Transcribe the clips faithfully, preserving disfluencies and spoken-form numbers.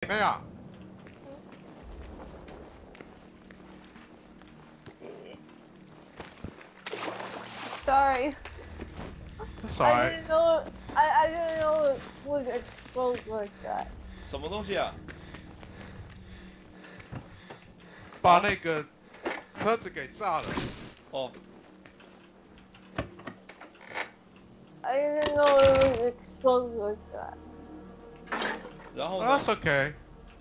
妹啊！ Sorry. That's I alright. didn't know. I I didn't know it would explode like that. 什么东西啊？ 把那个车子给炸了。 哦， I didn't know it would explode like that. 然后呢？ That's okay.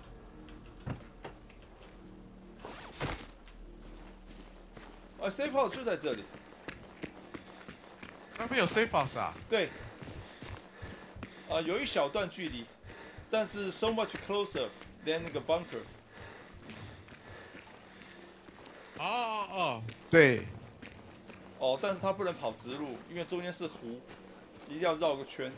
啊 ，safe house 就在这里。 那边有 safe house 啊？ 对。啊，有一小段距离，但是 so much closer than 那个 bunker。 哦哦哦，对。 哦，但是它不能跑直路，因为中间是湖，一定要绕个圈。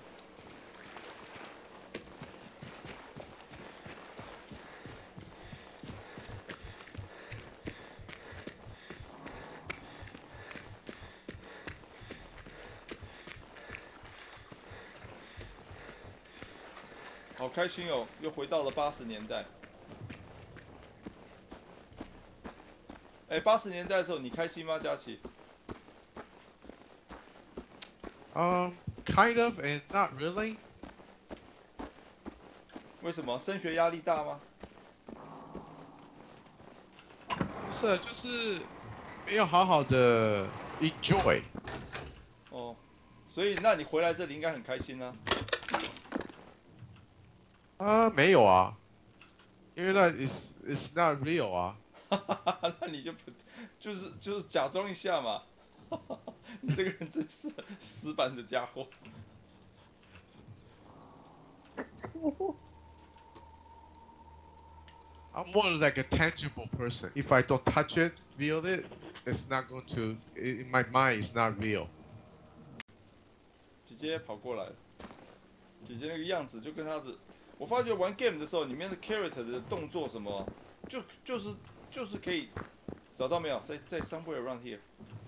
好开心哦，又回到了八十年代。哎，八十年代的时候你开心吗，佳琪？ Um, kind of and not really. 为什么？升学压力大吗？ 不是，就是没有好好的 enjoy。 哦，所以那你回来这里应该很开心啊。 啊，没有啊，因为那 is is not real 啊。 那你就不就是就是假装一下嘛。你这个人真是死板的家伙。 I'm more like a tangible person. If I don't touch it, feel it, it's not going to. In my mind, it's not real. 姐姐跑过来了，姐姐那个样子就跟她的。 我发觉玩 game 的时候，里面的 character 的动作什么，就就是就是可以找到没有？在在 somewhere around here。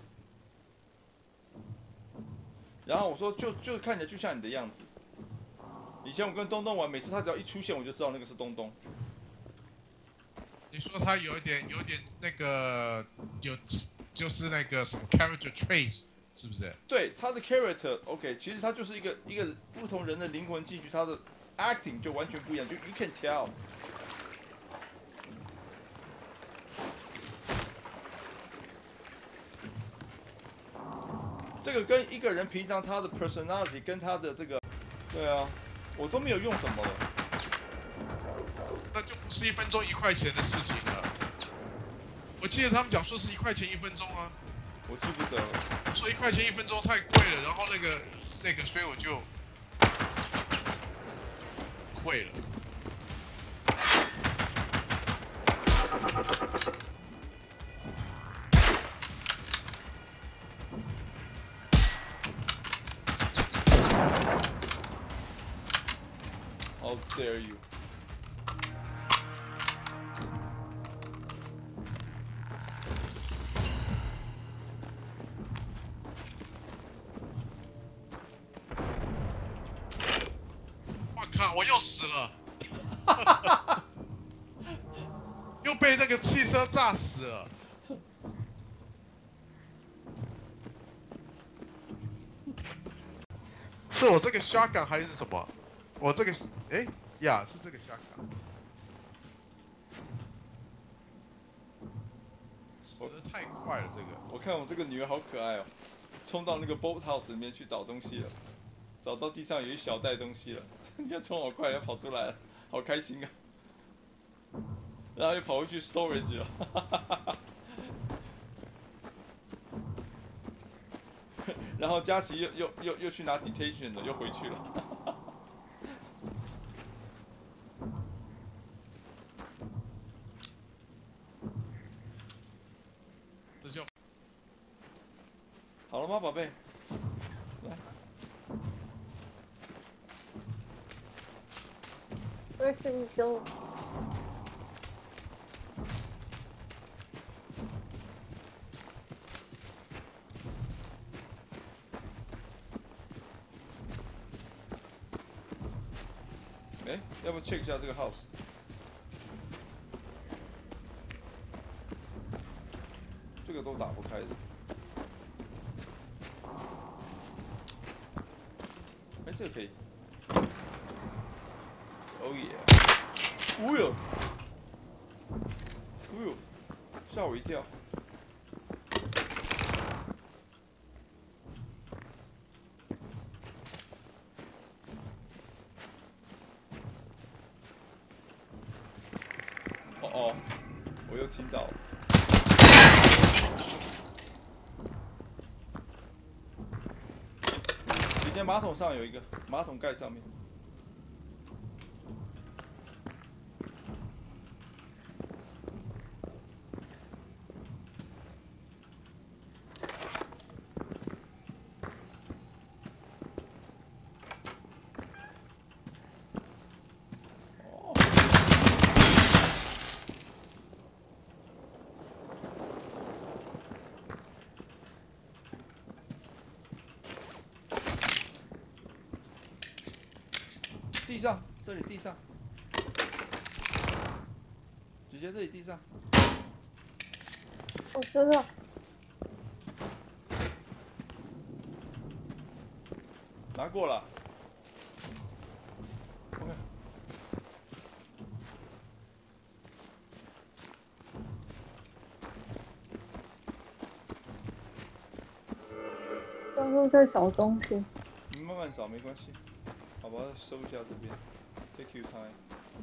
然后我说就就看起来就像你的样子。以前我跟东东玩，每次他只要一出现，我就知道那个是东东。 你说他有一点有点那个有就是那个什么 character traits 是不是？ 对，他的 character OK， 其实他就是一个一个不同人的灵魂进去，他的 acting 就完全不一样，就 you can tell。这个跟一个人平常他的 personality 跟他的这个，对啊，我都没有用什么了。 那就不是一分钟一块钱的事情了。我记得他们讲说是一块钱一分钟啊。 我记不得了。 说一块钱一分钟太贵了，然后那个那个，所以我就会了。 How dare you！ 我靠！我又死了，又被那个汽车炸死了。是我这个 shotgun 还是什么？我这个，哎呀，是这个 shotgun。死得太快了，这个。 我看我这个女儿好可爱哦，冲到那个 boat house 里面去找东西了，找到地上有一小袋东西了，你看冲好快，要跑出来了，好开心啊！然后又跑回去 storage 了，然后佳琪又又又又去拿 detention 了，又回去了。 这就好了吗，宝贝？来。 Where should we go? Eh, 要不 check 一下这个 house？ 这个都打不开的。哎，这个可以。哦耶！哦哟！哦哟！吓我一跳。哦哦，我又听到了。今天马桶上有一个，马桶盖上面。哦。地上，这里地上，姐姐这里地上。 我知道。 拿过了。OK。 刚刚在找东西。 你慢慢找没关系。好吧，收一下这边 ，take your time。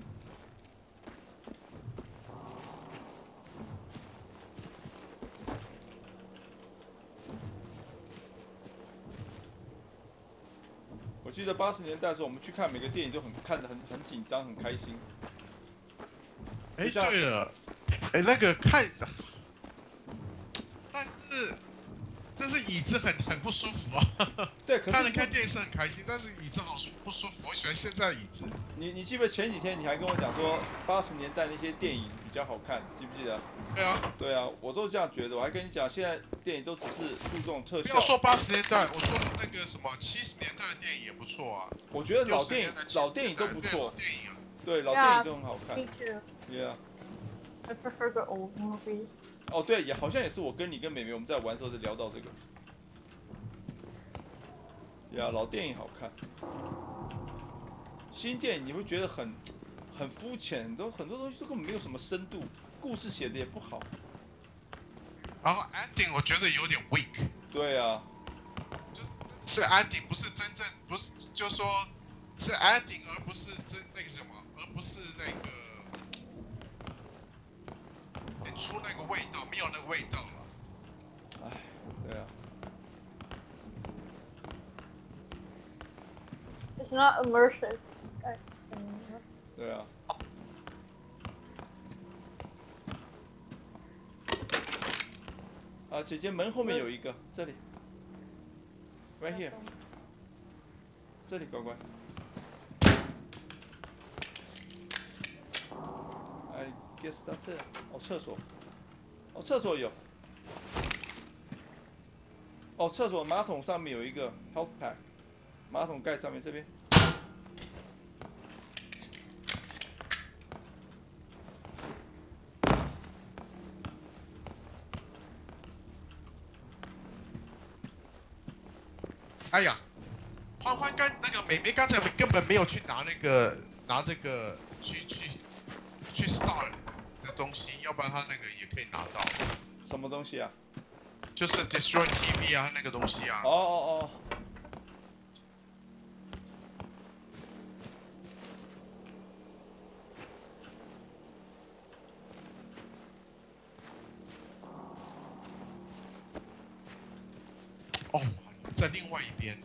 我记得八十年代的时候，我们去看每个电影都很看得很很紧张，很开心。 哎，对了，哎，那个看，但是但是椅子很很不舒服啊。 对，可是看了看电视很开心，但是椅子好舒不舒服。我喜欢现在的椅子。 你你记不记得前几天你还跟我讲说八十年代那些电影比较好看，记不记得？ 对啊， 对啊，我都这样觉得。我还跟你讲，现在电影都只是注重特效。 不要说八十年代，我说那个什么七十年代的电影也不错啊。 我觉得老电影老电影都不错。 老电影啊。 对，老电影都很好看。 Me too. Yeah. I prefer the old movies. 哦，对，也好像也是我跟你跟美美我们在玩的时候就聊到这个。呀，老电影好看，新电影你会觉得很很肤浅，很多很多东西都根本没有什么深度，故事写的也不好。 然后 ending 我觉得有点 weak。 对啊， 就是是 ending 不是真正不是，就说是 ending 而不是真那个什么，而不是那个演出那个味道，没有那个味道了。 哎，对啊。 It's not immersive. 对啊。啊，姐姐门后面有一个，这里 ，right here， 这里乖乖。I guess that's it。哦，厕所，哦，厕所有。哦，厕所马桶上面有一个 health pack。 马桶盖上面这边， 哎呀，欢欢刚那个美美刚才根本没有去拿那个拿这个去去去 Star 的东西，要不然他那个也可以拿到。 什么东西啊？ 就是 Destroy T V 啊，那个东西啊。 哦哦哦。 哦，在另外一边。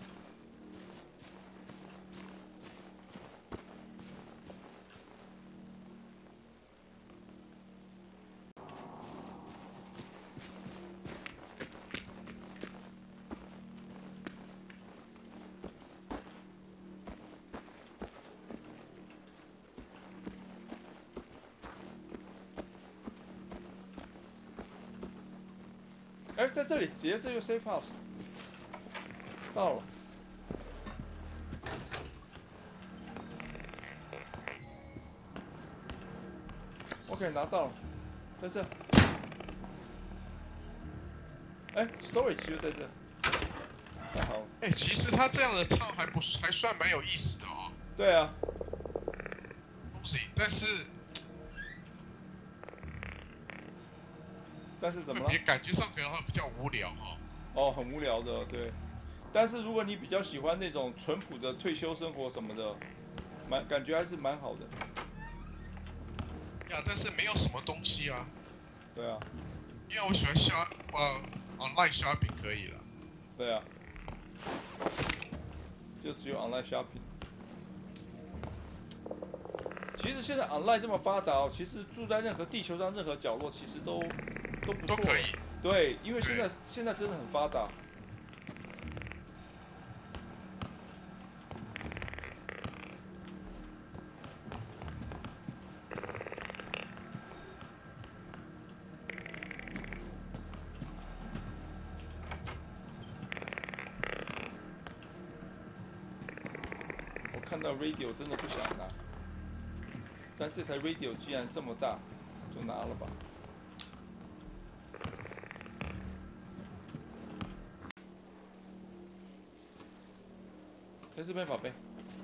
哎，在这里，姐姐这有 safe house。 到了 ，OK， 拿到了，在这。 哎 ，storage 就在这，太好了。 哎、欸，其实他这样的套还不还算蛮有意思的哦。 对啊。 东西，但是但是怎么了？ 也感觉上可能会比较无聊哈、 哦。哦，很无聊的，对。但是如果你比较喜欢那种淳朴的退休生活什么的，蛮感觉还是蛮好的。 呀，但是没有什么东西啊。 对啊。 因为我喜欢 shop， 呃 ，online shopping 可以了。 对啊。就只有 online shopping。其实现在 online 这么发达哦，其实住在任何地球上任何角落，其实都都不错。 都可以。 对，因为现在现在真的很发达。看到 radio 真的不想拿，但这台 radio 既然这么大，就拿了吧。在这边，宝贝。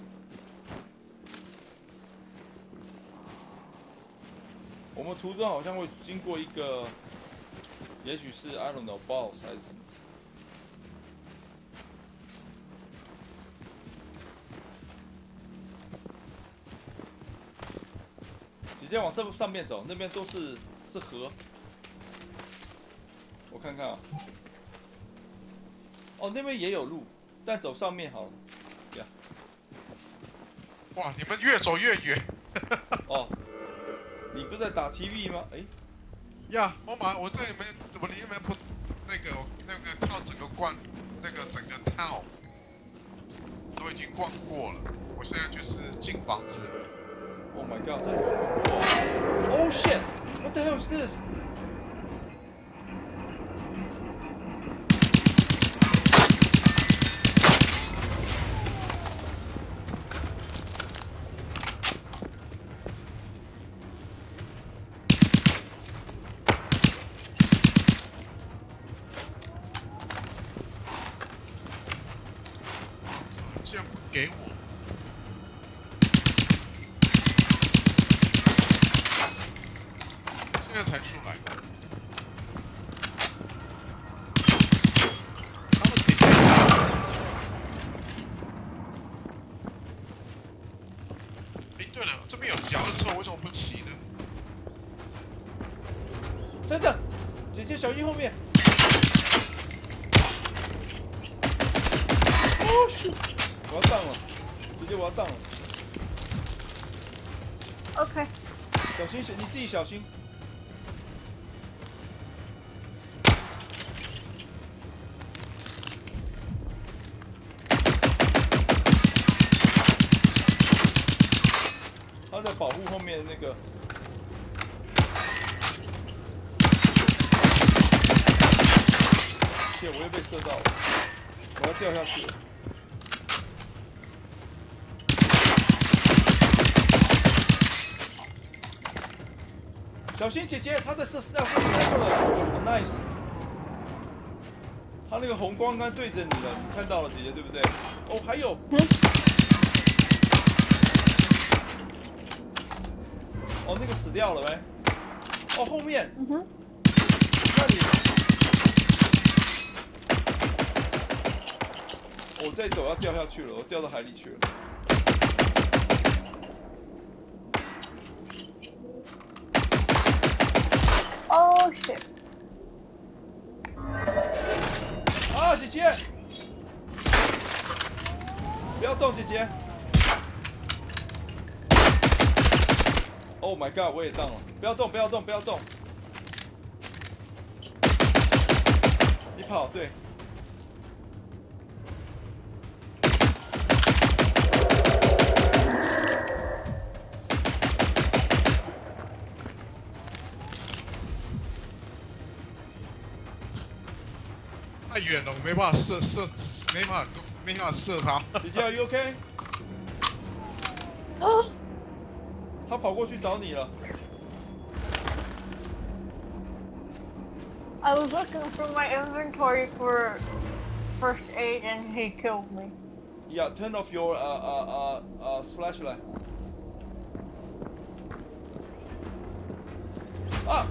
我们途中好像会经过一个，也许是 I don't know boss 还是什么。直接往上上面走，那边都是是河。我看看啊，哦，那边也有路，但走上面好了。呀， 哇，你们越走越远。 哦，你不是在打 T V 吗？哎， 呀，我马我在里面，我里面不那个那个套整个逛，那个整个套都已经逛过了。我现在就是进房子。 Oh my god， 这好恐怖哦 ！Oh shit！What the hell is this？ 竟然不给我！现在才出来。他们给。哎，对了，这边有脚的车，我怎么不骑呢？ 在这，姐姐小心后面。哦，是。我要荡了，直接我要荡了。 OK。 小心，你自己小心。他在保护后面那个。天，我又被射到了，我要掉下去了。小心，姐姐，她在射，要射射了，很 nice。她那个红光刚对着你了，你看到了，姐姐对不对？哦，还有。哦，那个死掉了呗。哦，后面。 嗯哼。 那里。我再走要掉下去了，我掉到海里去了。 Oh shit！ 啊，姐姐，不要动，姐姐。Oh my god， 我也荡了，不要动，不要动，不要动。你跑，对。 太远了，我没办法射射，没办法没办法射他。 姐姐 ，Are you OK？ 啊！ 他跑过去找你了。 I was looking through my inventory for first aid and he killed me. Yeah, turn off your uh uh uh uh flashlight. Ah!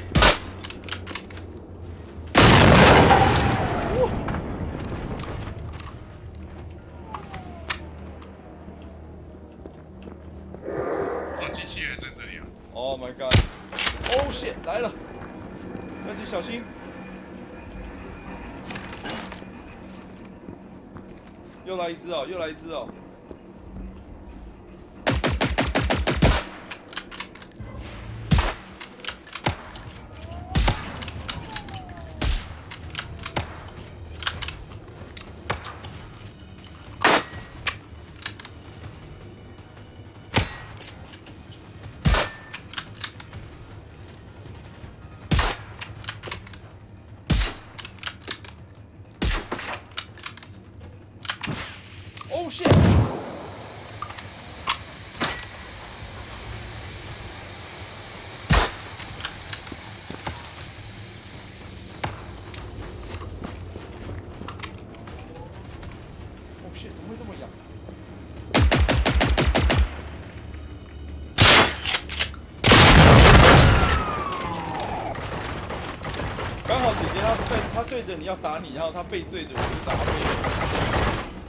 好，机器人在这里啊！ Oh my god! Oh shit! 来了，小心小心！又来一只哦，又来一只哦！Oh shit! Oh shit! 怎么会这么痒？刚好姐姐她对她对着你要打你，然后她背对着我就打她背对。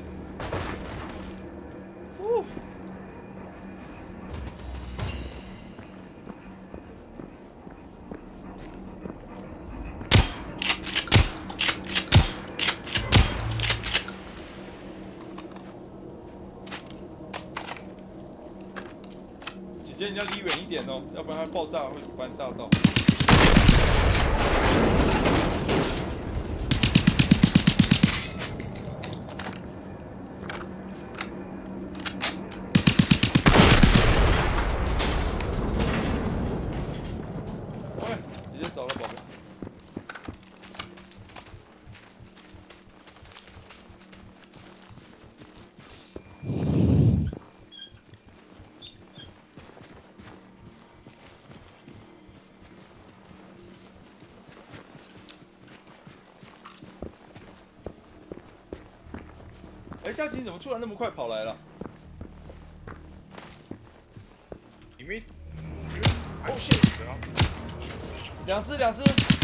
姐姐，你要离远一点哦，要不然它爆炸会把你炸到。OK， 姐姐走了，宝贝。 哎，嘉琪怎么突然那么快跑来了？ 里面， 哦 shit！ 两只，两只。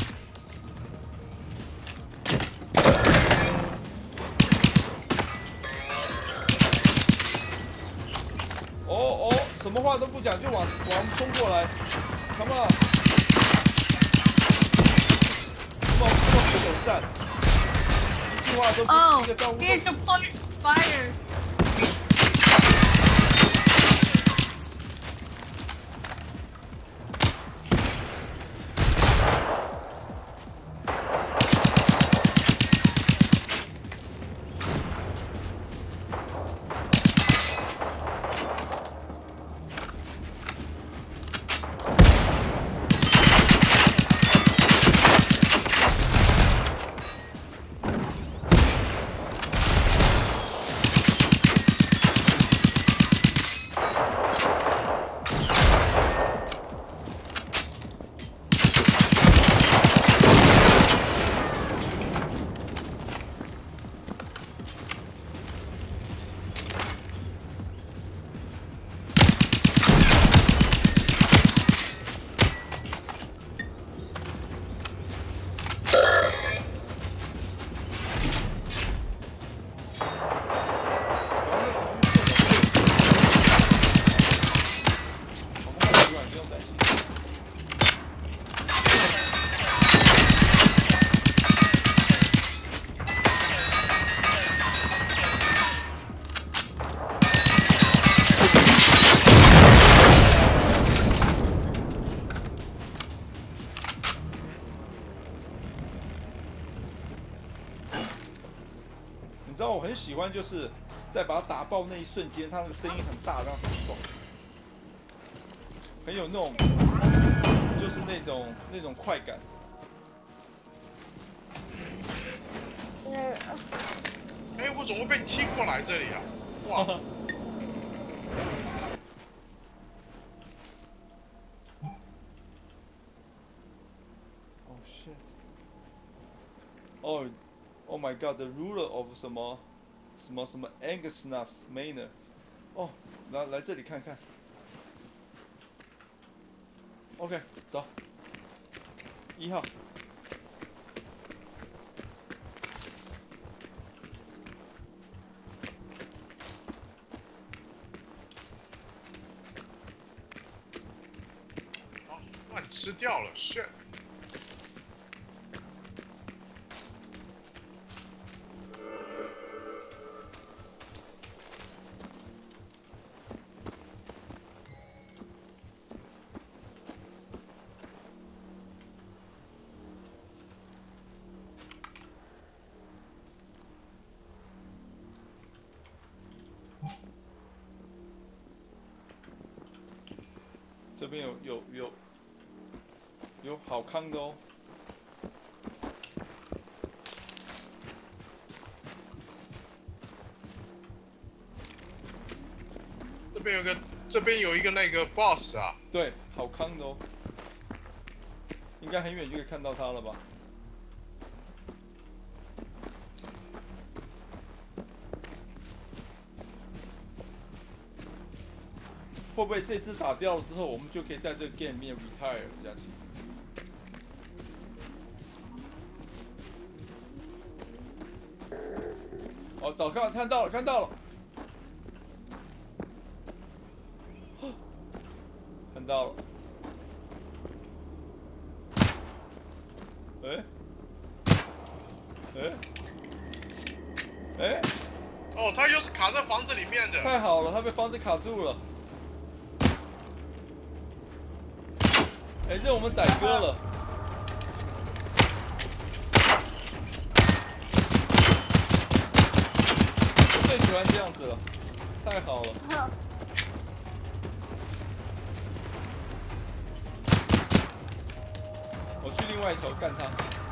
哦哦，什么话都不讲就往往冲过来 ，Come on！ 这么这么不友善，一句话都不，一个招呼都。 He deployed fire.你知道我很喜欢，就是在把它打爆那一瞬间，它那个声音很大，然后很爽，很有那种，就是那种那种快感。 哎，我怎么会被踢过来这里啊？哇！ Oh shit！ 哦 ，Oh my God，the ruler of 什么什么什么 Angusnus Manor。哦，来来这里看看。OK， 走。一号。 哦，乱吃掉了，shit。 这边有有有有好康的哦。 这边有个，这边有一个那个 boss 啊。 对，好康的哦。应该很远就可以看到他了吧？会不会这只打掉了之后，我们就可以在这个 game 里面 retire 了，佳琪？哦，早看看到了，看到了，看到了。哎，哎，哎！ 哦，他又是卡在房子里面的。 太好了，他被房子卡住了。哎，这我们宰割了。我最喜欢这样子了，太好了。我去另外一头干他。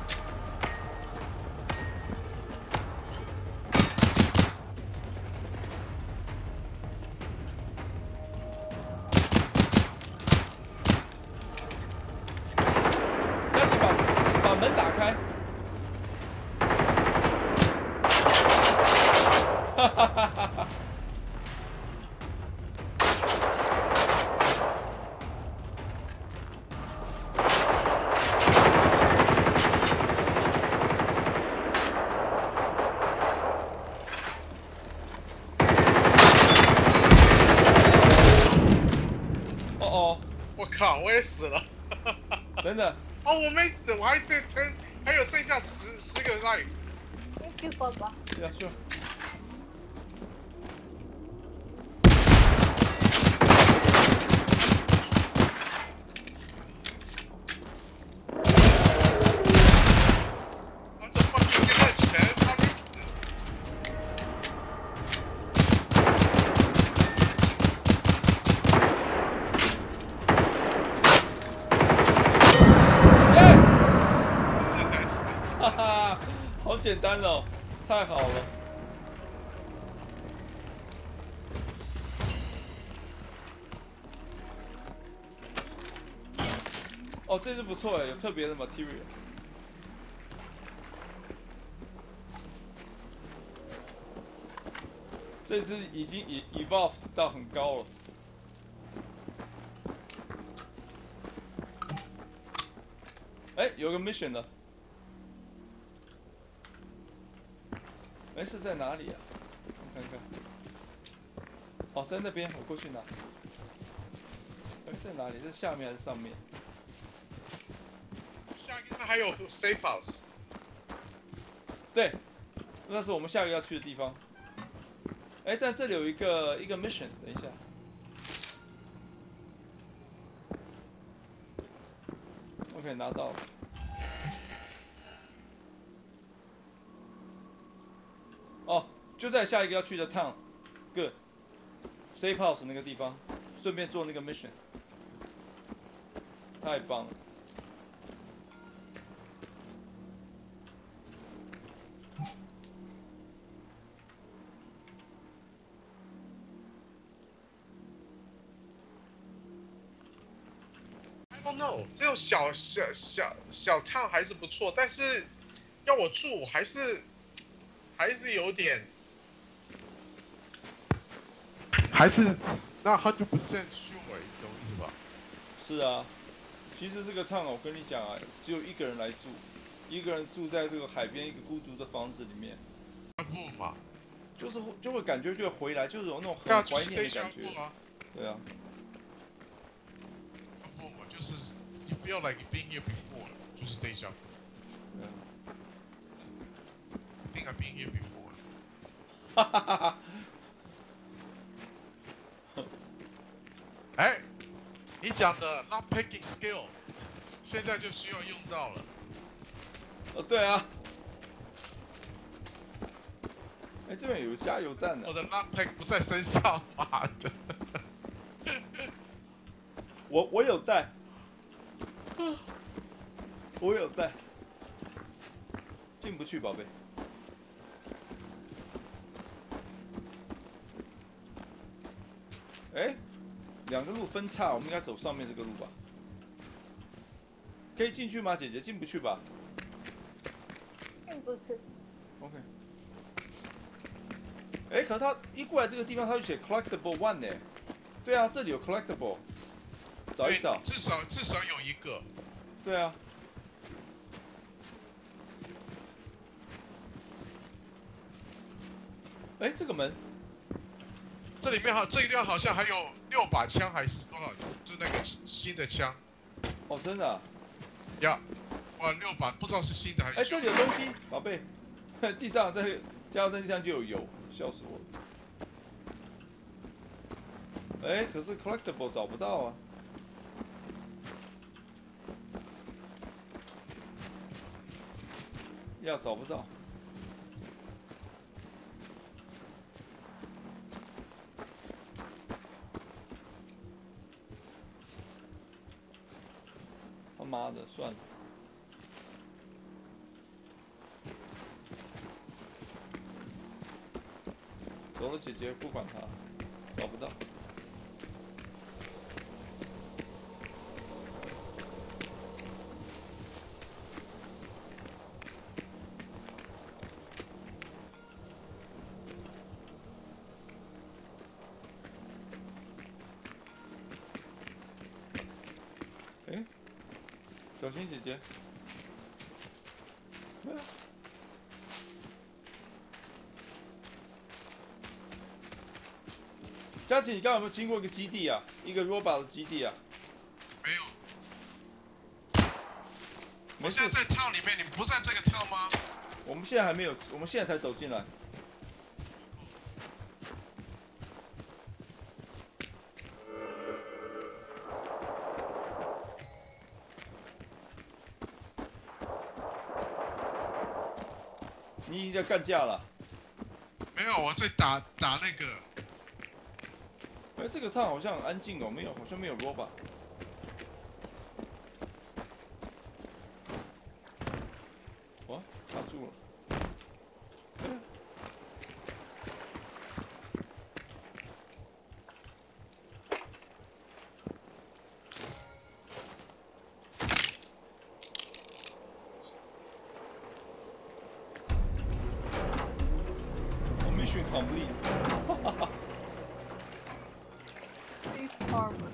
嘉琪把把门打开。哈哈哈哈哈！哦哦， 我靠，我也死了。 等等。 哦，我没死，我还剩ten，还有剩下十十个 life。 Thank you, Papa. Yeah, sure. 啊，这 fucking 这个钱他没死。这才死。 哈哈，好简单哦，太好了。哦，这只不错哎，有特别的 material。这只已经 e evolve 到很高了。哎，有个 mission 了。哎，是在哪里啊？我看看。哦，在那边，我过去拿。哎，在哪里？在下面还是上面？ 下一个还有 safe house。 对，那是我们下一个要去的地方。哎，但这里有一个一个 mission， 等一下。OK， 拿到了。哦，就在下一个要去的 town，good，safe house 那个地方，顺便做那个 mission， 太棒了。 I don't know，这种小小小小 town 还是不错，但是要我住还是还是有点，还是那 hundred percent sure， 你懂意思吧？ 是啊，其实这个趟我跟你讲啊，只有一个人来住，一个人住在这个海边一个孤独的房子里面， 负嘛， 就是会就会感觉就会回来，就是有那种对啊， 很怀就是念的感觉。 负啊， 对啊， 负嘛，就是 you feel like you've been here before， 就是 deja vu。 对啊。 I think I've been here before。 哈哈哈哈。 哎，你讲的 lock picking skill， 现在就需要用到了。 哦，对啊。哎，这边有加油站呢。 我的 lock pick 不在身上，妈的。 我我有带。我有带。进不去，宝贝。哎，两个路分叉，我们应该走上面这个路吧？可以进去吗，姐姐？进不去吧？ 进不去。 OK。哎，可是他一过来这个地方，他就写 collectible one 呢。对啊，这里有 collectible， 找一找。 至少至少有一个。 对啊。哎，这个门。 这里面好，这个地方好像还有六把枪，还是多少？就那个新的枪。 哦，真的、啊。 呀，哇，六把，不知道是新的还是。 哎，这里有东西，宝贝。地上在加油站地上就有油，笑死我了。哎，可是 collectible 找不到啊。呀，找不到。他妈的，算了。走了，姐姐，不管他，找不到。哎，小心姐姐。没有。佳琪，你刚刚有没有经过一个基地啊？一个 robot 的基地啊？ 没有。 没事。 我现在在套里面，你们不在这个套吗？ 我们现在还没有，我们现在才走进来。你已经在干架了？ 没有，我在打打那个。 哎，这个趟好像很安静哦，没有，好像没有 robot。哇，卡住了。Mission complete。 Safe harbor。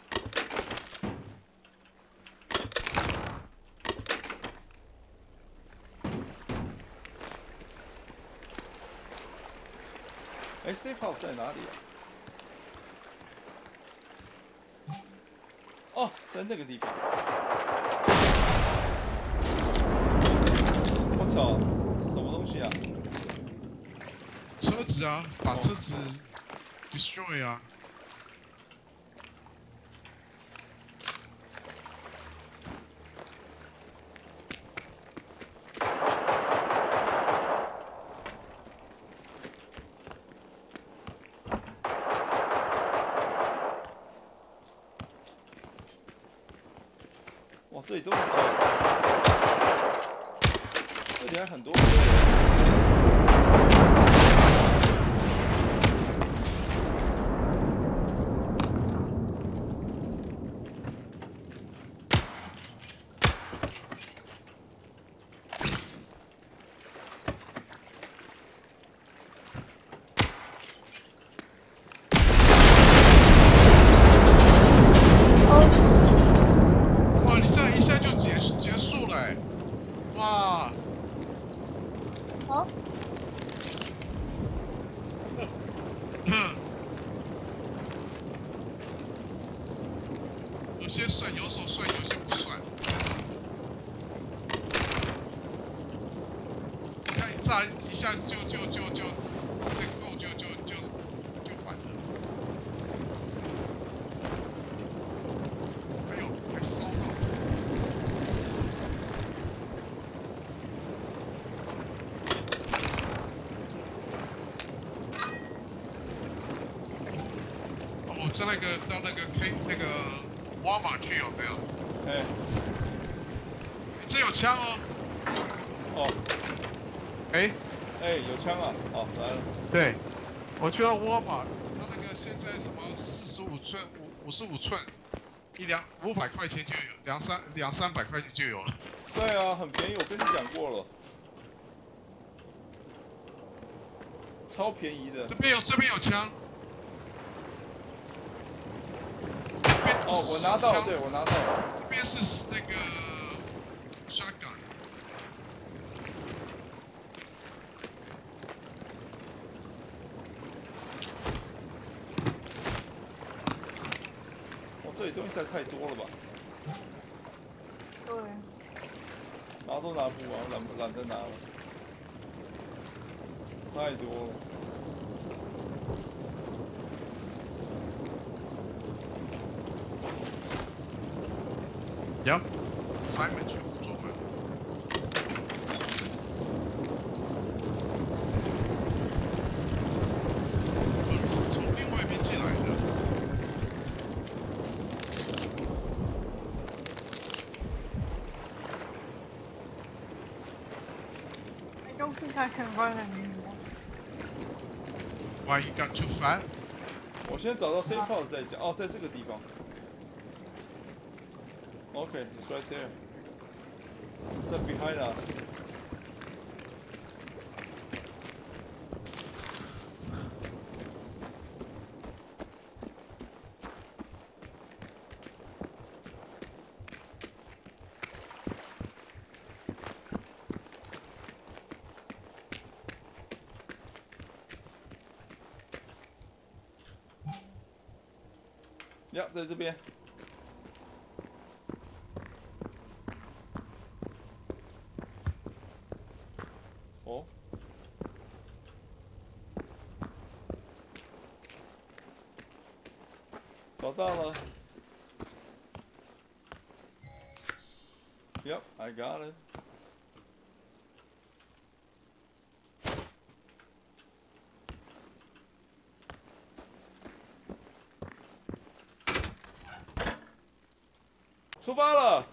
哎 ，safe house 在哪里啊？哦，在那个地方。我操，这什么东西啊？ 车子啊，把车子 destroy 啊。 哇，这里都是车，这里还很多。 手帅，有些不帅。你看一炸一下就就就就那够就就就就完了。哎呦，还烧到！哦，我在那个到那个 K 那个沃尔玛去有没有？ 哎， 你这有枪哦。 哦， 哎。 哎，有枪啊！哦，来了。 对，我去到沃尔玛，它那个现在什么四十五寸、五五十五寸，一两五百块钱就有，两三两三百块钱就有了。 对啊，很便宜，我跟你讲过了，超便宜的。 这边有这边有枪。 哦，我拿到了，对，我拿到了。 这边是那个 shotgun。 这里东西实在太多了吧？ 对。 拿都拿不完，懒懒得拿了，太多了。 有 ，Simon 全部做完。我是从另外一边进来的。 I don't think I can run anymore. Why you got too fat? 我先找到 safe house 再讲。哦，在这个地方。Okay, it's right there. That's behind us. 呀，在这边。哦。找到了。Yep, I got it. 出发了！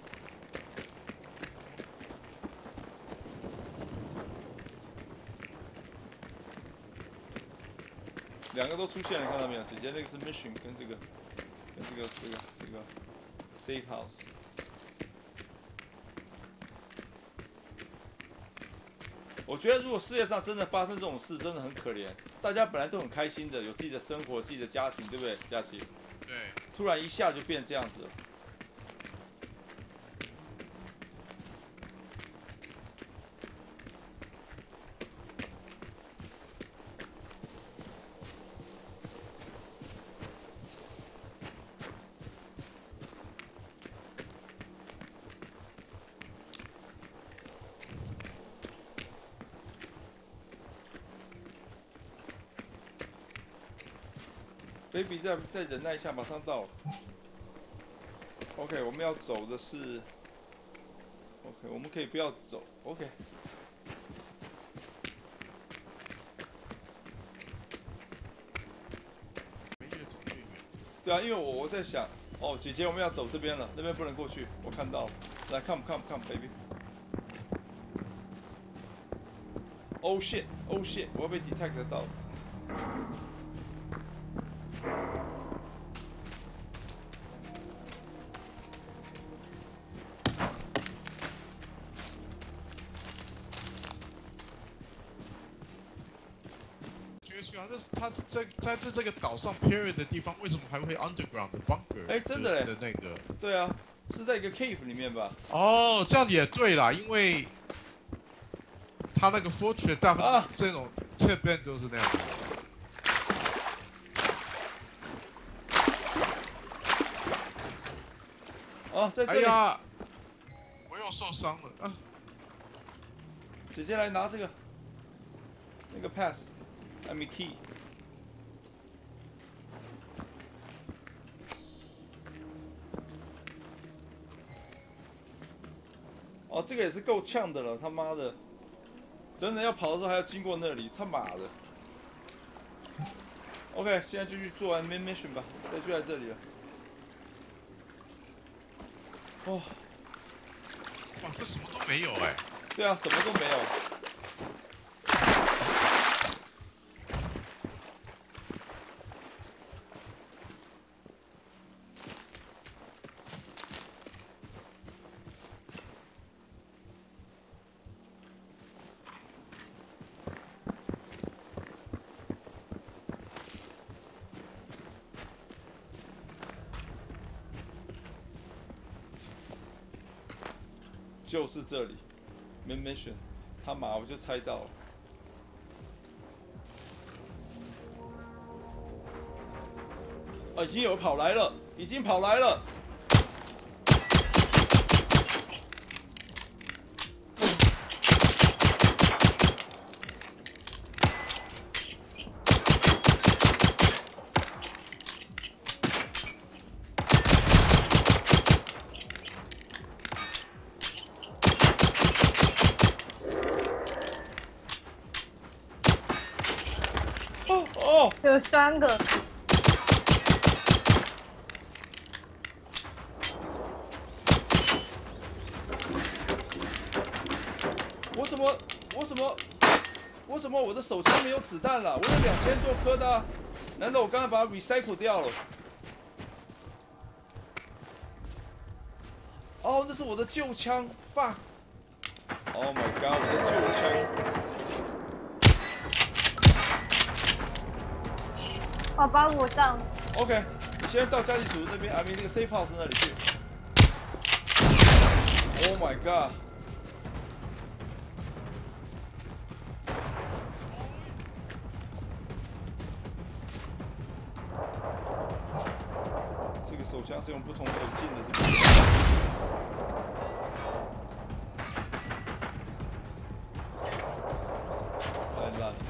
两个都出现了，看到没有？姐姐那个是 mission， 跟这个，跟这个这个这个 safe house。我觉得如果世界上真的发生这种事，真的很可怜。大家本来都很开心的，有自己的生活、自己的家庭，对不对，佳琪？ 对。 突然一下就变这样子了。baby 再再忍耐一下，马上到了。OK， 我们要走的是 ，OK， 我们可以不要走 ，OK。对啊，因为我我在想，哦，姐姐我们要走这边了，那边不能过去，我看到了。来 ，come come come baby。Oh shit，Oh shit， 我要被 detect 到。 这是它是在在这这个岛上 period 的地方，为什么还会 underground 的 bunker？ 哎，真的嘞的那个。 对啊，是在一个 cave 里面吧？ 哦，这样也对啦，因为它那个 fortress 大部分这种这边都是那样子。 啊，在这里。 哎呀，我又受伤了啊！ 姐姐来拿这个，那个 pass，I mean key。哦，这个也是够呛的了，他妈的！等等要跑的时候还要经过那里，他妈的 ！OK， 现在继续做完 main mission 吧，再就在这里了。哇、哦， 哇，这什么都没有哎、欸。 对啊，什么都没有。就是这里 ，main mission， 他妈我就猜到了。啊，已经有跑来了，已经跑来了。哦， 有三个。 我怎么，我怎么，我怎么我的手枪没有子弹了？我有两千多颗的、啊，难道我刚才把它 recycle 掉了？哦，那是我的旧枪 ，fuck！Oh my god， 我的旧枪。 好吧，我上。 OK， 你现在到家里组那边，阿明那个 safe house 那里去。Oh my god！ 这个手枪是用不同口径的，是不是？太烂了。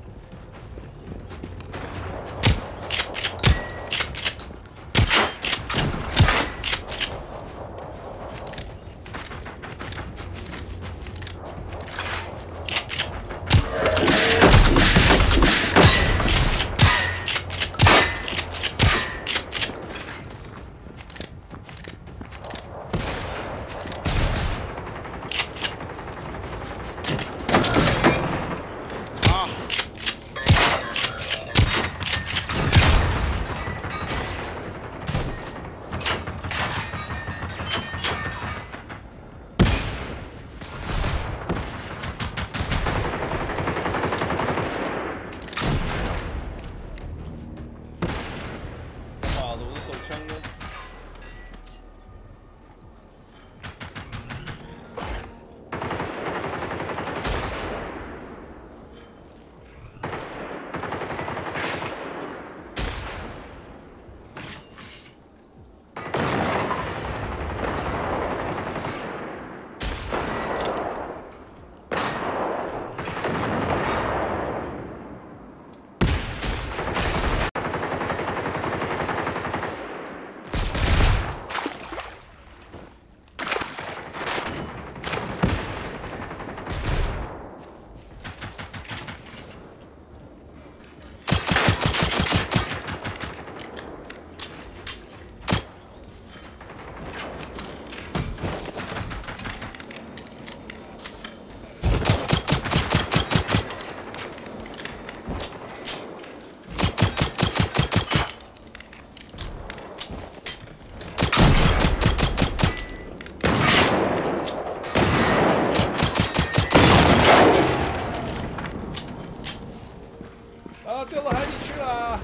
掉到海里去了。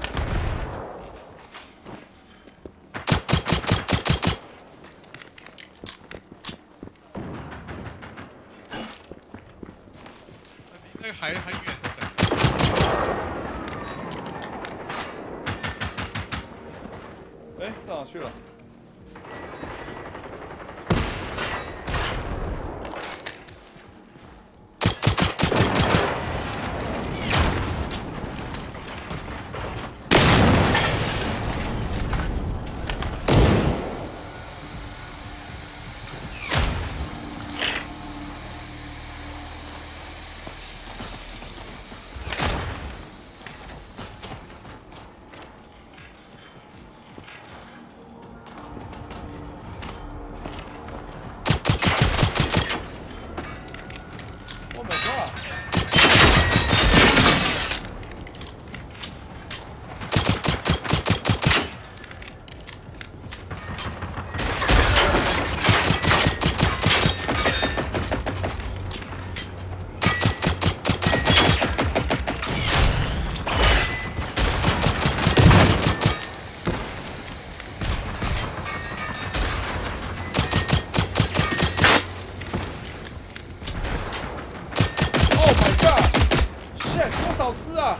离那个海很远的很。 哎，到哪去了？ 少只啊？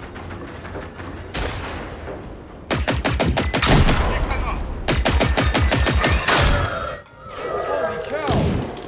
没看到。 Holy cow！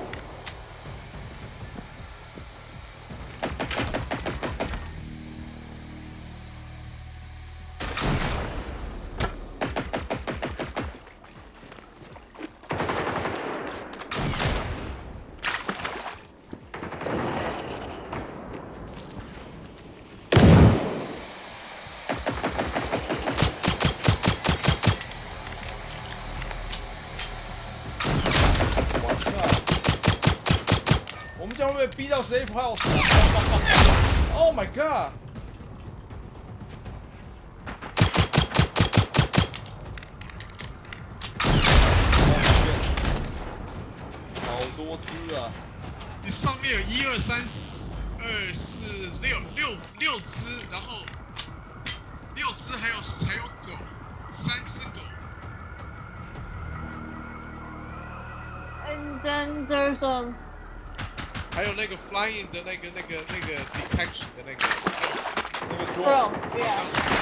我们将会被逼到 safe house 啊 ！Oh my god！ 好多只啊！ 你上面有一二三四二四六六六只，然后六只还有还有狗，三只狗。 And then there's um 还有那个 flying 的那个那个那个 detection 的那个， 那个 drone， drone, 好 yeah. 像是。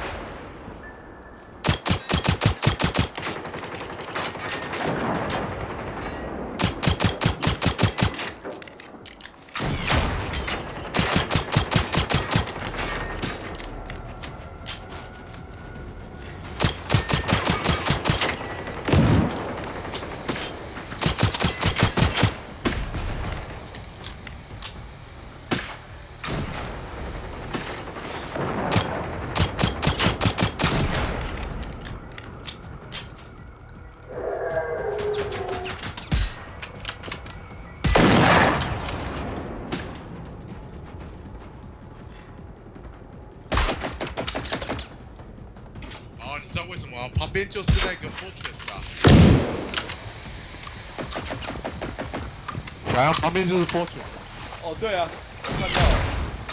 哦，你知道为什么吗？旁边就是那个 fortress 啊。小杨旁边就是 fortress。 哦，对啊，我看到了。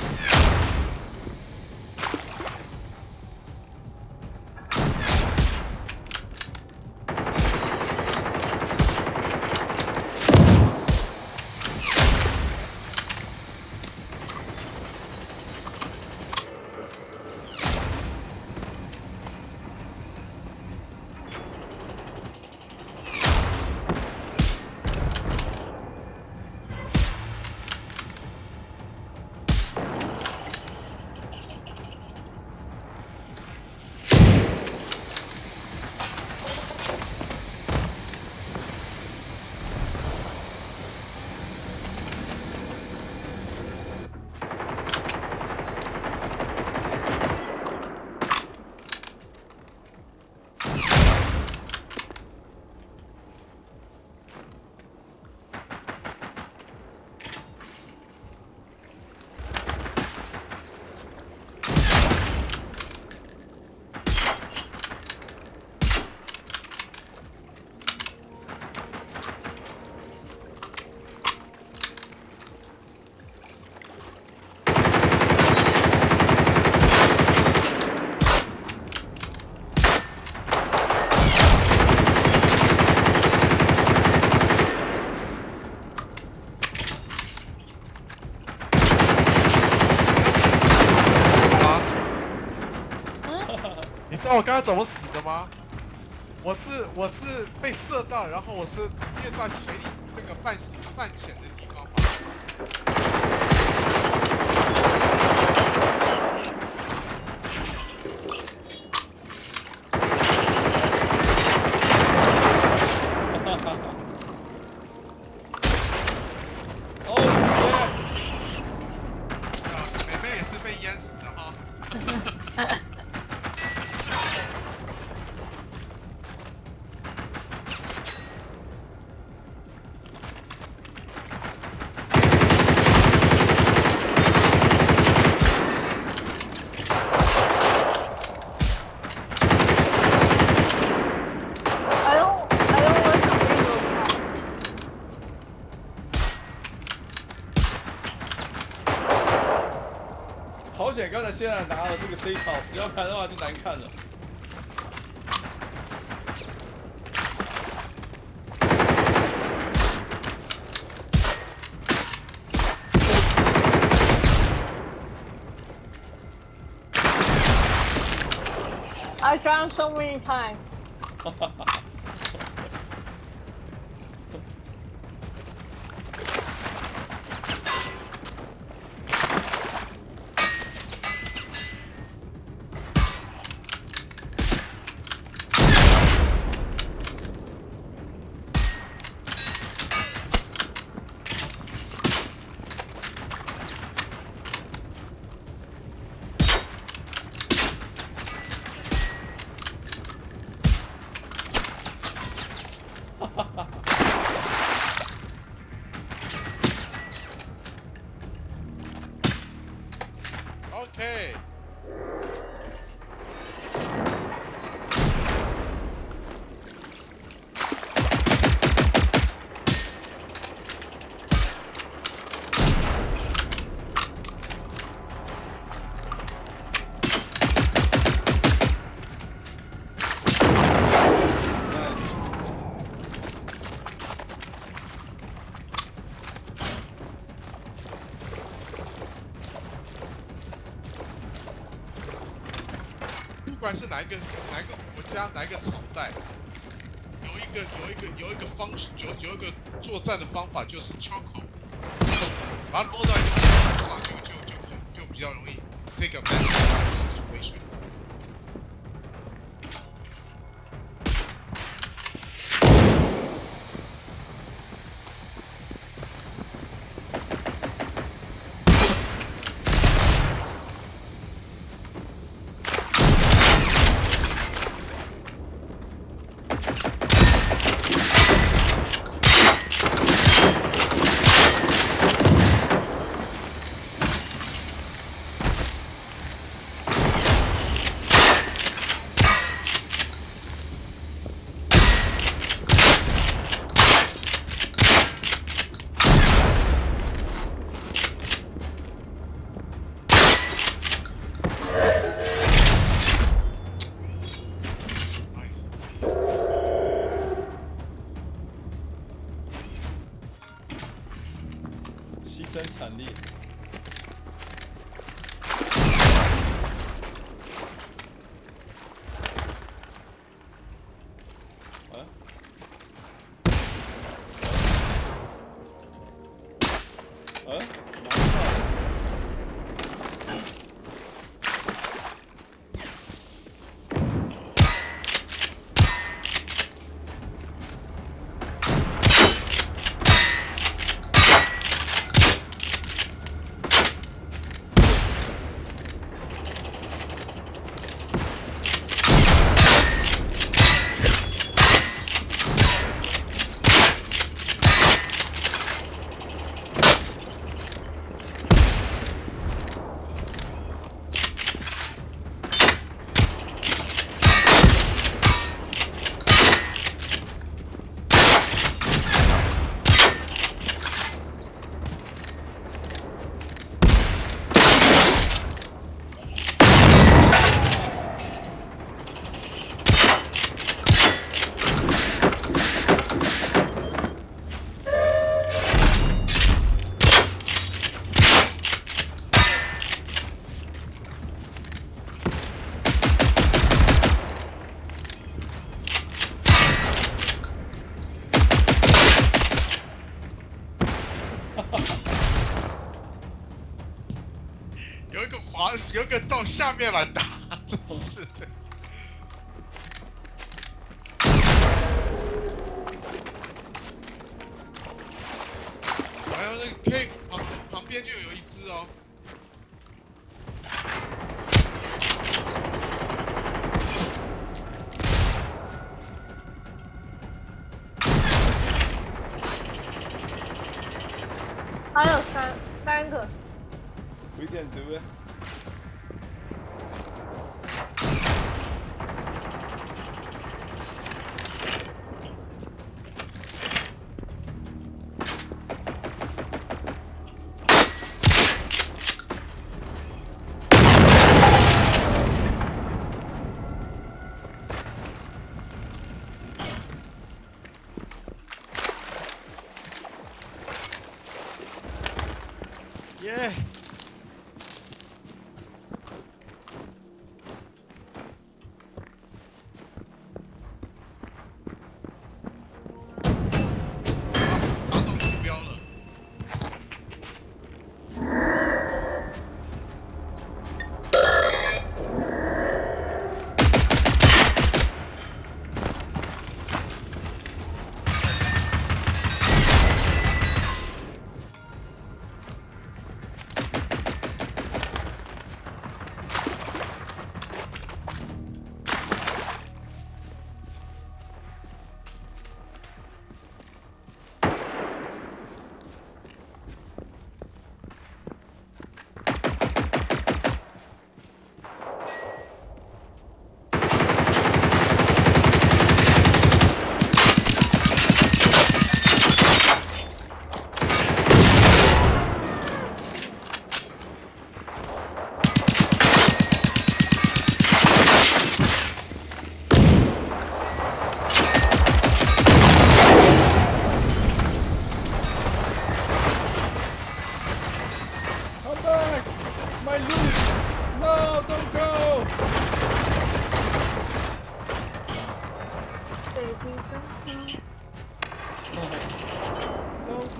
你知道我刚刚怎么死的吗？我是我是被射到，然后我是因为在水里这个半死半潜的地方嘛。 哦耶！ 啊，妹妹也是被淹死的哈。 I don't I don't like the windows now. 好险，刚才现在拿了这个 safe house，要不然的话就难看了。 drowned so many times. OK。不管是哪一个哪一个国家哪一个朝代，有一个有一个有一个方有有一个作战的方法就是 choco， 把它落到一个地方上，就就就就比较容易 take advantage of the situation。 牺牲惨烈。啊？啊？有一个滑，有一个到下面来打，真是的。还有那个 K 旁旁边就有一只哦。 还有三三个。 We can do it. Yeah.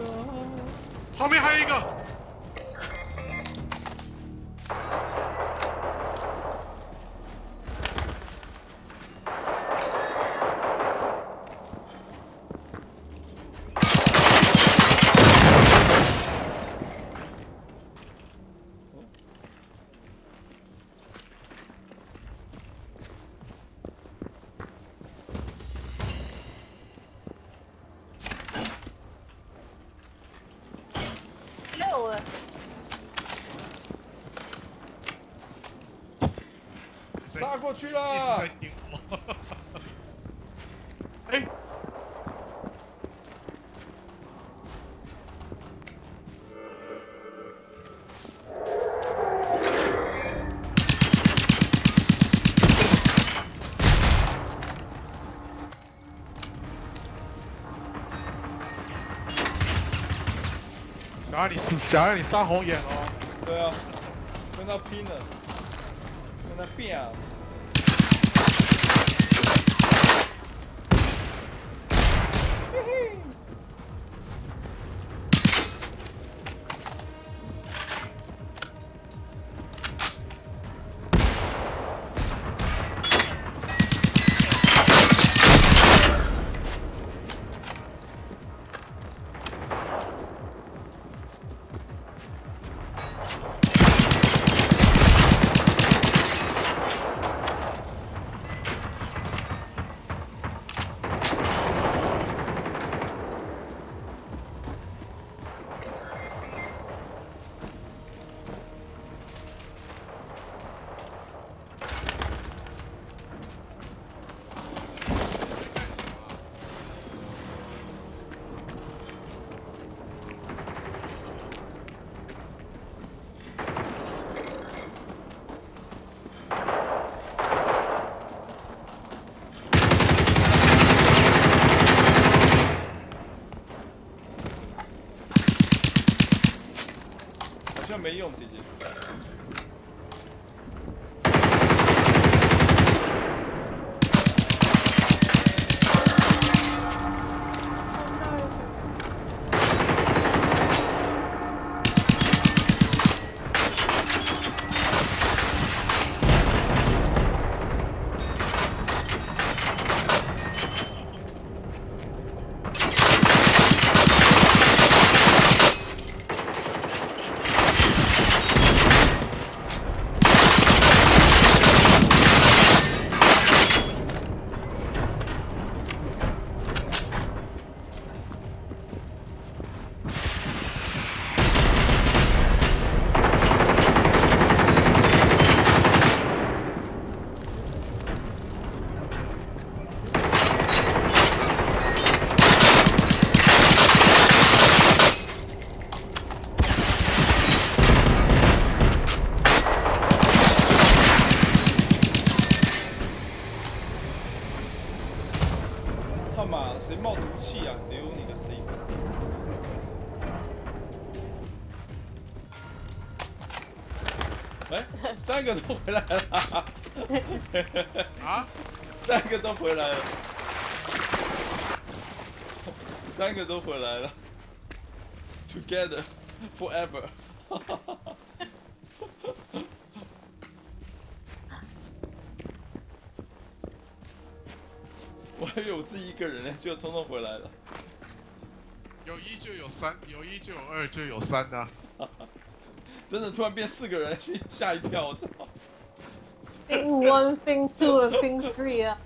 后面还有一个。 六了， 杀过去一直啦在！盯我。哎，小爱你是小爱你杀红眼哦。 对啊，跟他拼了，跟他拼啊！好像没用，姐姐。他妈，谁冒毒气啊？丢你个谁！哎，三个都回来了！ 啊？ 三个都回来了，三个都回来了 ，Together forever 。我还以为我自己一个人呢，结果通通回来了。 有一就有三，有一就有二，就有三啊。 真的突然变四个人，吓一跳！我操！ Thing one, thing two, and thing three 啊。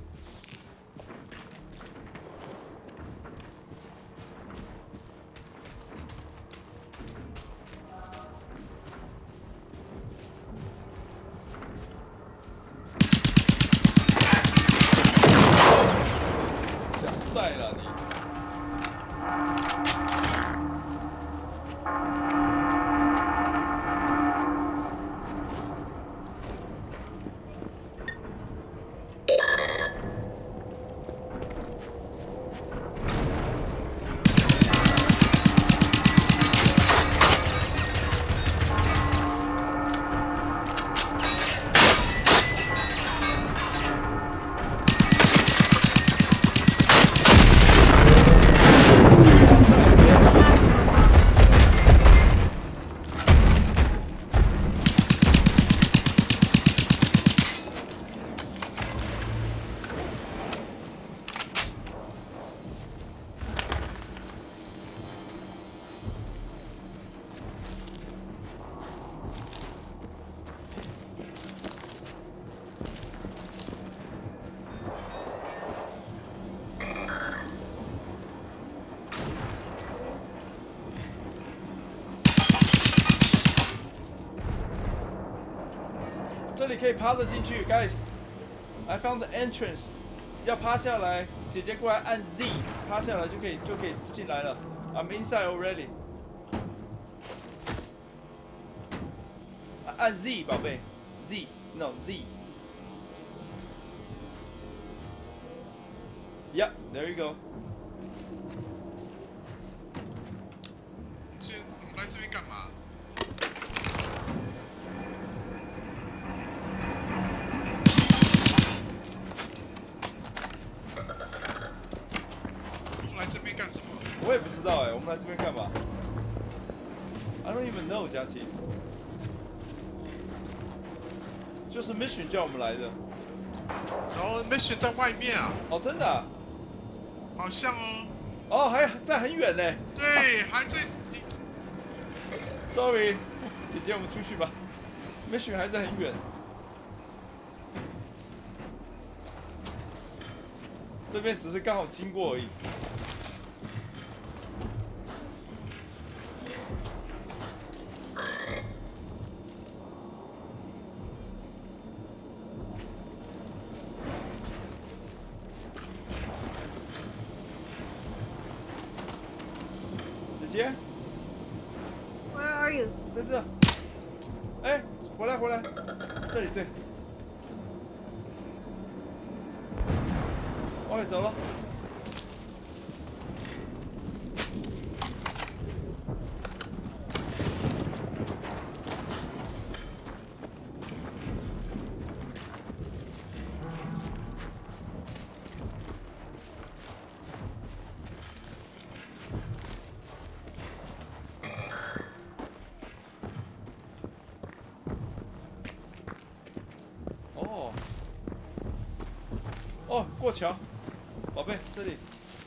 假赛了你！ 里可以趴着进去 ，guys。I found the entrance。要趴下来，姐姐过来按 Z， 趴下来就可以就可以进来了。I'm inside already。按 Z， 宝贝 ，Z，No Z。Yep, there you go。 现我们来这边干嘛？我们来这边干什么？ 我也不知道哎，我们来这边干嘛 ？I don't even know， 佳琪。就是 mission 叫我们来的。 然后 mission 在外面啊？ 哦，真的、啊？ 好像哦。 哦，还在很远呢。 对，还在。 Sorry， 姐姐，我们出去吧。mission 还在很远。这边只是刚好经过而已。姐 Where are you? 在这。哎、欸，回来回来，这里对。OK， 走了。哦，过桥，宝贝，这里。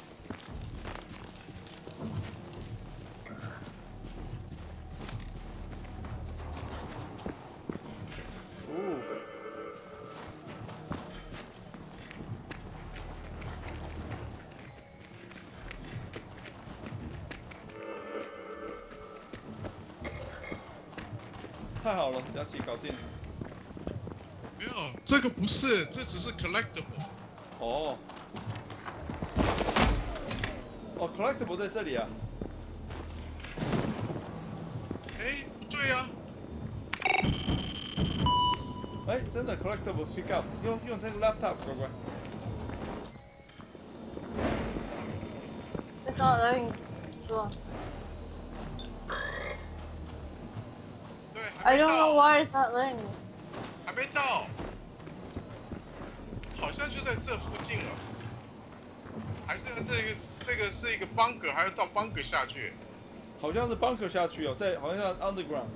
哦。太好了，佳琪搞定。 没有，这个不是，这只是 collectible。 哦，哦 ，collectible 在这里啊。 哎，不对呀、啊。 哎，真的 collectible pick up， 用用这个 laptop， 乖乖。 It's not letting go. 对， I 还没 don't know 到， why it's not letting me. 还没到，好像就在这附近了，还是这个这个是一个 bunker， 还要到 bunker 下去。 好像是 bunker 下去哦，在好像 underground。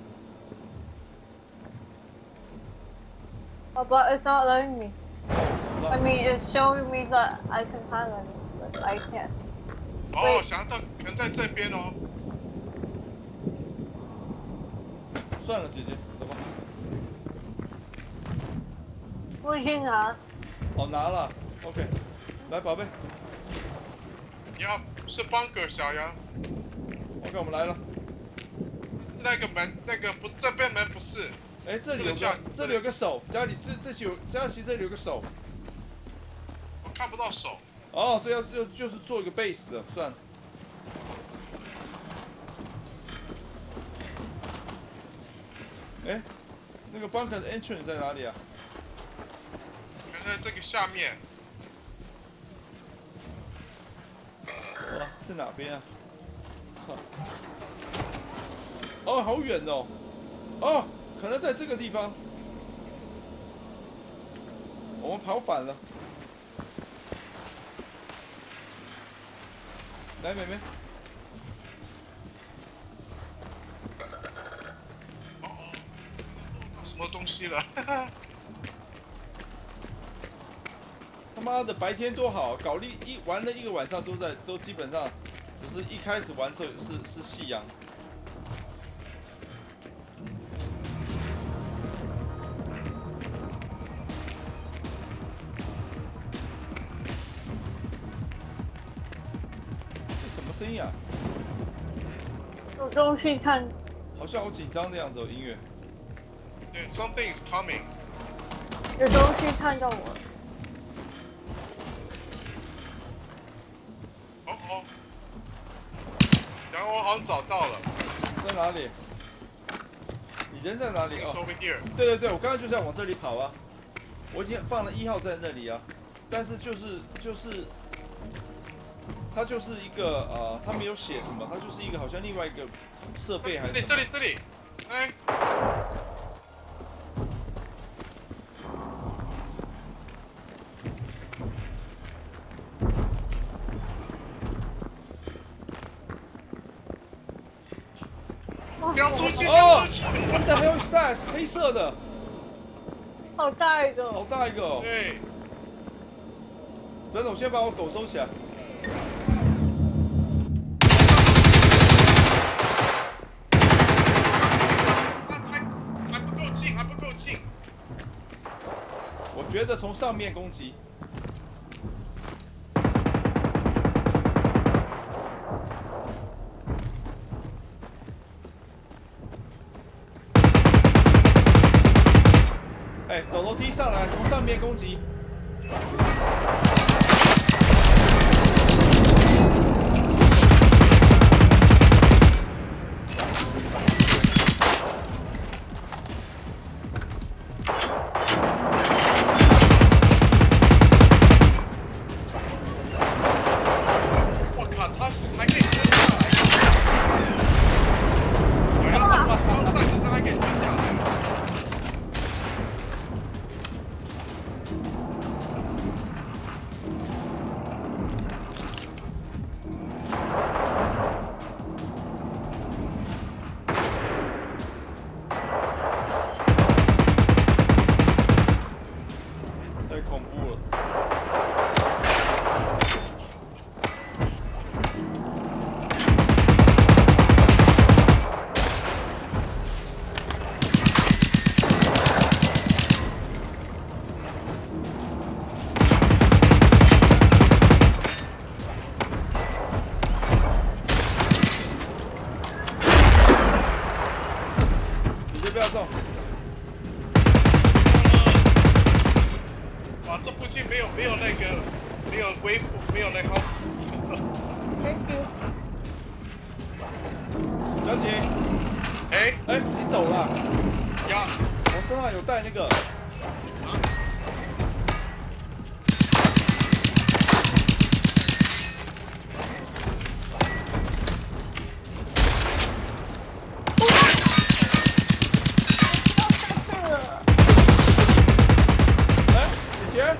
Oh, but it's not letting me. I mean, it's showing me that I can highlight it, but I can't. 哦，想到可能在这边哦。 算了，姐姐，走吧。 我已经拿。 哦，拿了 ，OK， 来，宝贝。 呀，是 bunker 小杨。 OK， 我们来了。 那个门，那个不是这边门，不是。 哎，这里有个，这里有个手，家里这这有佳琪这里有个手。 我看不到手。 哦，所以要就就是做一个 base 的，算了。哎，那个 bunker 的 entrance 在哪里啊？ 可能在这个下面。 哇，在哪边啊？操！哦，好远哦！哦，可能在这个地方。我们跑反了。来，妹妹。 哦哦，什么东西了？ 他妈的，白天多好，搞了一玩了一个晚上都在都基本上，只是一开始玩的时候是是夕阳。这什么声音啊？ 有东西看。 好像好紧张的样子哦，音乐。 对 ，something is coming。 有东西看到我。 哦哦，然后我好像找到了。 在哪里？你人在哪里？哦， over here。 对对对，我刚刚就是要往这里跑啊。我已经放了一号在那里啊，但是就是就是，它就是一个呃，它没有写什么，它就是一个好像另外一个设备还是这里这里这里，哎。不要出去！不要出去！ 你的 hell is that？ 黑色的， 好大一个， 好大一个哦。 对。 等等，我先把我狗收起来。 还还不够近，还不够近。 我觉得从上面攻击。哎，走楼梯上来，从上面攻击。 我靠，他是还可以追下来。好像他刚站着，他还可以追下来。 太恐怖了！你先不要动。 哇，这附近没有没有那个没有微普，没有那个。 Thank you。 小姐， 哎哎，你走了？ 呀， 我身上有带那个。哎，姐姐。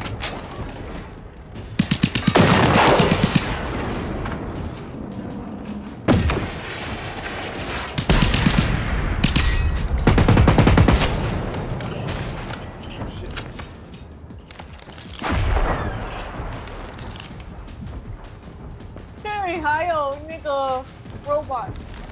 这里还有那个 robot。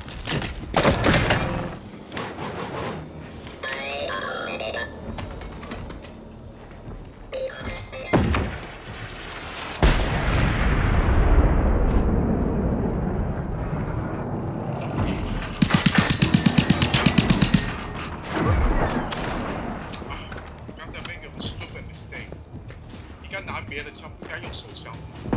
刚才 make a stupid mistake。应该拿别的枪，不该用手枪。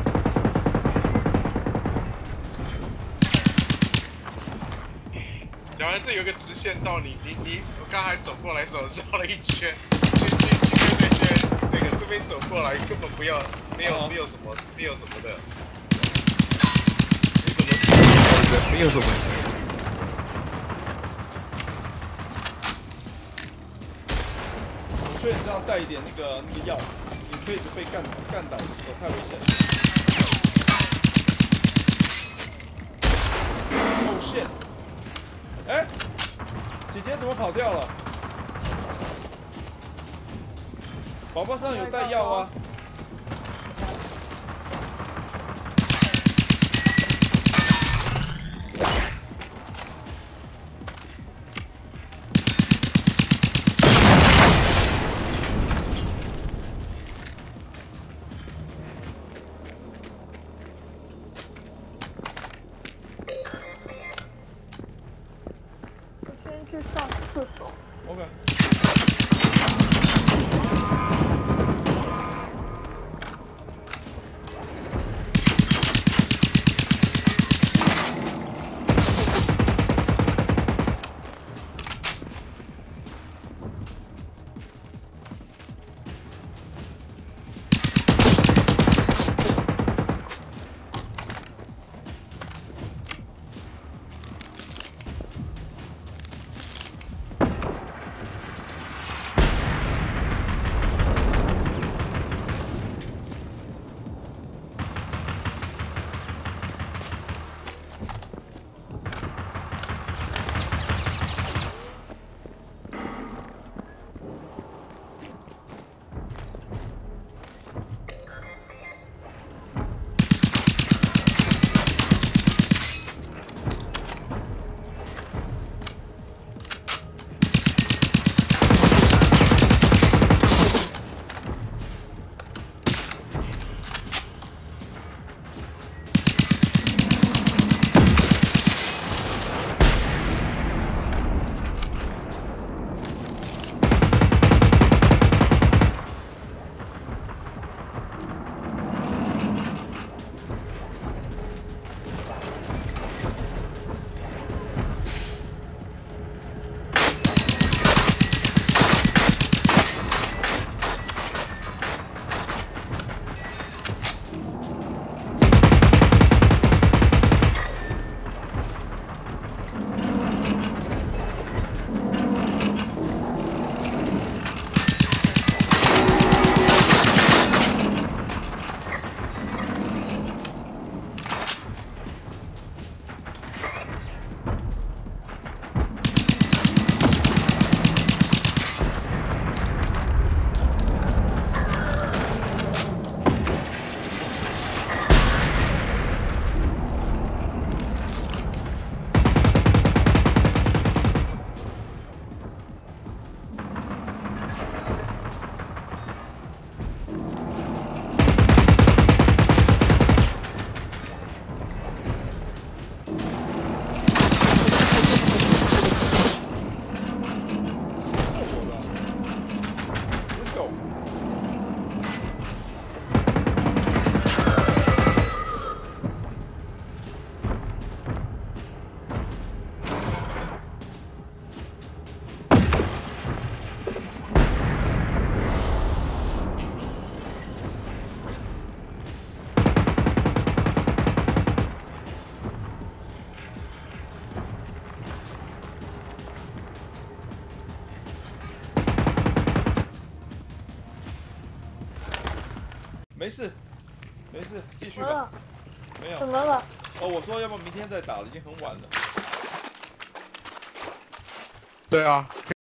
小安，这有个直线道，你你你，我刚才走过来的时候绕了一圈，去去去跟那些这个这边走过来，根本不要，没有没有什么没有什么的，没什么没有什么。 我劝你这样带一点那个那个药，你可以被干干倒的时候太危险了。Oh shit！ 哎，姐姐怎么跑掉了？宝宝上有带药啊。 去上厕所。 OK。 没事，没事，继续吧。 怎么了？ 没有。 怎么了？ 哦，我说要不明天再打了，已经很晚了。 对啊。